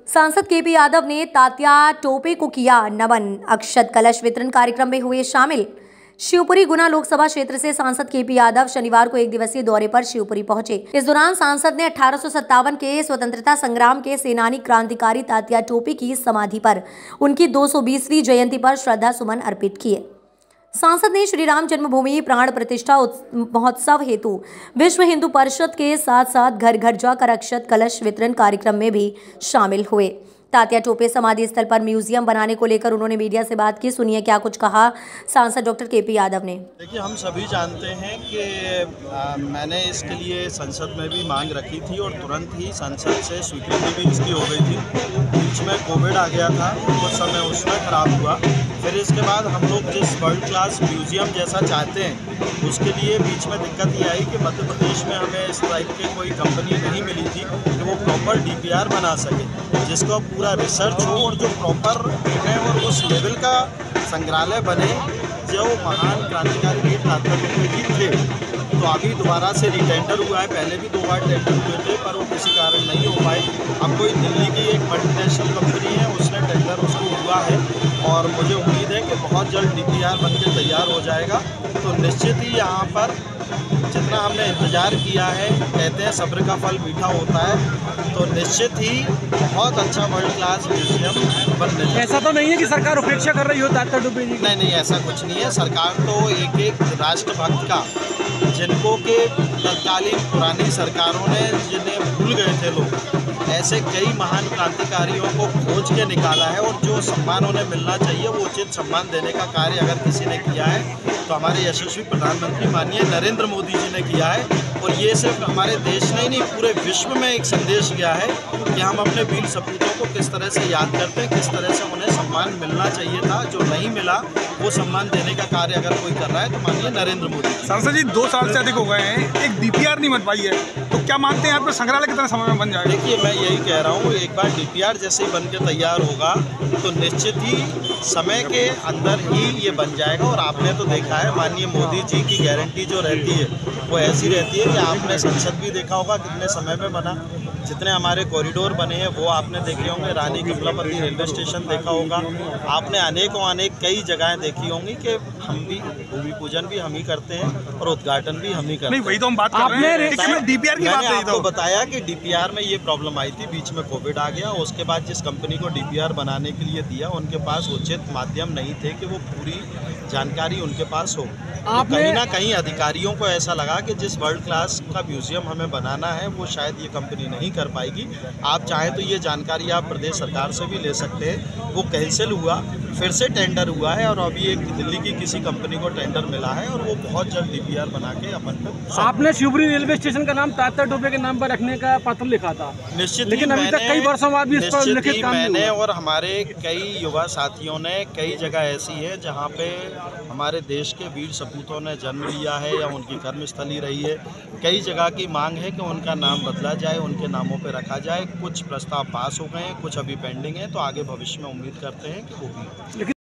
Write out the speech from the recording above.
सांसद केपी यादव ने तात्या टोपे को किया नमन। अक्षत कलश वितरण कार्यक्रम में हुए शामिल। शिवपुरी गुना लोकसभा क्षेत्र से सांसद केपी यादव शनिवार को एक दिवसीय दौरे पर शिवपुरी पहुंचे। इस दौरान सांसद ने 1857 के स्वतंत्रता संग्राम के सेनानी क्रांतिकारी तात्या टोपे की समाधि पर उनकी 220वीं जयंती पर श्रद्धा सुमन अर्पित किए। सांसद ने श्री राम जन्मभूमि प्राण प्रतिष्ठा महोत्सव हेतु विश्व हिंदू परिषद के साथ साथ घर घर जाकर अक्षत कलश वितरण कार्यक्रम में भी शामिल हुए। तात्या टोपे समाधि स्थल पर म्यूजियम बनाने को लेकर उन्होंने मीडिया से बात की। सुनिए क्या कुछ कहा सांसद डॉक्टर केपी यादव ने। देखिए, हम सभी जानते हैं कि मैंने इसके लिए संसद में भी मांग रखी थी और तुरंत ही संसद से स्वीकृति भी इसकी हो गई थी। बीच में कोविड आ गया था, कुछ समय उसमें खराब हुआ। फिर इसके बाद हम लोग जिस वर्ल्ड क्लास म्यूजियम जैसा चाहते हैं उसके लिए बीच में दिक्कत ये आई कि मध्य प्रदेश में हमें इस टाइप की कोई कंपनी नहीं मिली थी कि वो प्रॉपर DPR बना सके, जिसका पूरा रिसर्च हो और जो प्रॉपर है और उस लेवल का संग्रहालय बने जो महान क्रांतिकारी वीर तात्या टोपे जी थे। तो अभी दोबारा से रिटेंडर हुआ है, पहले भी 2 बार टेंडर हुए थे पर वो किसी कारण नहीं हो पाए। अब कोई दिल्ली की एक मल्टीनेशनल कंपनी है, उसने टेंडर उसको हुआ है और मुझे उम्मीद है कि बहुत जल्द DPR बन के तैयार हो जाएगा। तो निश्चित ही यहाँ पर जितना हमने इंतज़ार किया है, कहते हैं सब्र का फल मीठा होता है, तो निश्चित ही बहुत अच्छा वर्ल्ड क्लास म्यूजियम बनने। ऐसा तो नहीं है कि सरकार उपेक्षा कर रही हो तात्या टोपे जी? नहीं, ऐसा कुछ नहीं है। सरकार तो एक राष्ट्रभक्त का, जिनको के तत्कालीन पुरानी सरकारों ने जिन्हें भूल गए थे लोग, ऐसे कई महान क्रांतिकारियों को खोज के निकाला है और जो सम्मान उन्हें मिलना चाहिए वो उचित सम्मान देने का कार्य अगर किसी ने किया है तो हमारे यशस्वी प्रधानमंत्री माननीय नरेंद्र मोदी जी ने किया है। और ये सिर्फ हमारे देश में ही नहीं, पूरे विश्व में एक संदेश गया है कि हम अपने वीर सपूतों को किस तरह से याद करते हैं, किस तरह से उन्हें सम्मान मिलना चाहिए था, जो नहीं मिला वो सम्मान देने का कार्य अगर कोई कर रहा है तो माननीय नरेंद्र मोदी। सांसद जी 2 साल से अधिक हो गए हैं, एक DPR नहीं बन पाई है, तो क्या मानते हैं आपका संग्रहालय कितने समय में बन जाएगा? देखिए, मैं यही कह रहा हूँ, एक बार DPR जैसे ही बन के तैयार होगा तो निश्चित ही समय के अंदर ही ये बन जाएगा। और आपने तो देखा है माननीय मोदी जी की गारंटी जो रहती है वो ऐसी रहती है कि आपने संसद भी देखा होगा कितने समय में बना, जितने हमारे कॉरिडोर बने हैं वो आपने देखे होंगे, रानी कमलापति रेलवे स्टेशन देखा होगा, आपने अनेक कई जगहें देखी होंगी कि हम भी भूमि पूजन भी हम ही करते हैं और उद्घाटन भी हम ही करते हैं। वही तो हम बात कर रहे हैं, DPR की बात। मैंने आपको बताया कि DPR में ये प्रॉब्लम आई थी, बीच में कोविड आ गया, उसके बाद जिस कंपनी को DPR बनाने के लिए दिया उनके पास उचित माध्यम नहीं थे कि वो पूरी जानकारी उनके पास हो। तो कहीं ना कहीं अधिकारियों को ऐसा लगा कि जिस वर्ल्ड क्लास का म्यूजियम हमें बनाना है वो शायद ये कंपनी नहीं कर पाएगी। आप चाहें तो ये जानकारी आप प्रदेश सरकार से भी ले सकते हैं। वो कैंसिल हुआ, फिर से टेंडर हुआ है और अभी एक दिल्ली की किसी कंपनी को टेंडर मिला है और वो बहुत जल्द DPR बना के अपन को। आपने शिवपुरी रेलवे स्टेशन का नाम तात्या टोपे के नाम पर रखने का पत्र लिखा था, निश्चित, लेकिन अभी तक कई वर्षों बाद भी इस पर लिखित काम मैंने और हमारे कई युवा साथियों ने, कई जगह ऐसी है जहाँ पे हमारे देश के वीर सपूतों ने जन्म लिया है या उनकी कर्मस्थली रही है। कई जगह की मांग है कि उनका नाम बदला जाए, उनके नामों पे रखा जाए। कुछ प्रस्ताव पास हो गए हैं, कुछ अभी पेंडिंग है, तो आगे भविष्य में उम्मीद करते हैं कि वो भी।